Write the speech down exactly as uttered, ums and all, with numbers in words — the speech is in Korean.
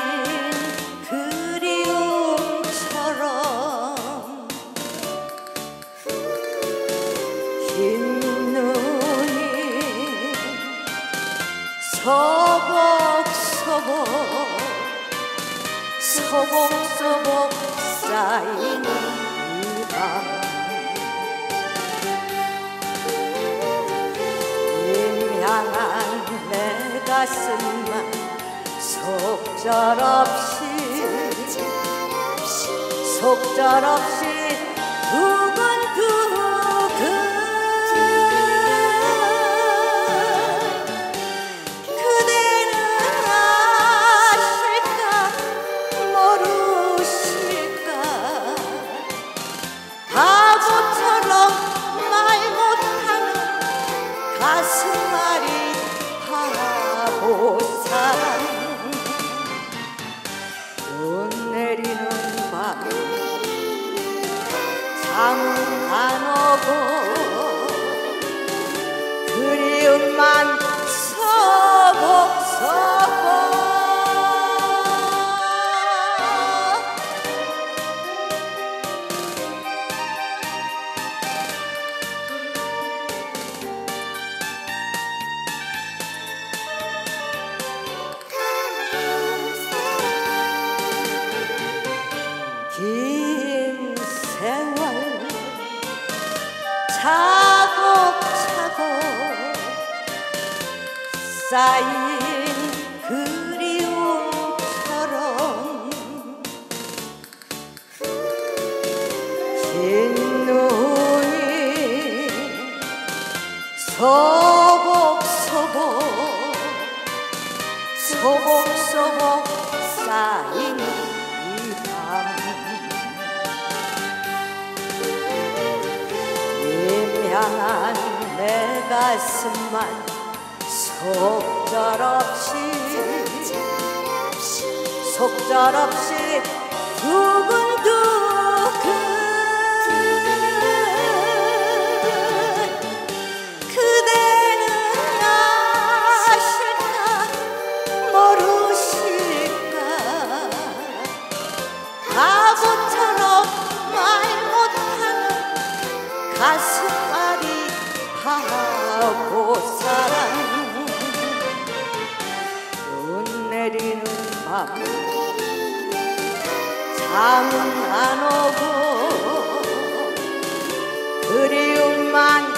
그리움처럼 흰 눈이 서벅서벅 서벅서벅 쌓이는 이 밤 임양한 내 가슴만 속절없이 속절없이 두근두근 그대는 아실까 모르실까 바보처럼 말 못하는 가슴앓이 바보 사랑 눈 내리는 밤 잠은 안 오고 그리움만 서벅서벅 긴 세월 차곡차곡 쌓인 그리움처럼 흰 눈이 소복소복 소복소복 쌓인 이 밤 임양한 내 가슴만 속절없이 속절없이 두근두근 그대는 아실까 모르실까 바보처럼 말 못하는 가슴앓이 바보 사랑 눈 내리는 밤 잠은 안 오고 그리움만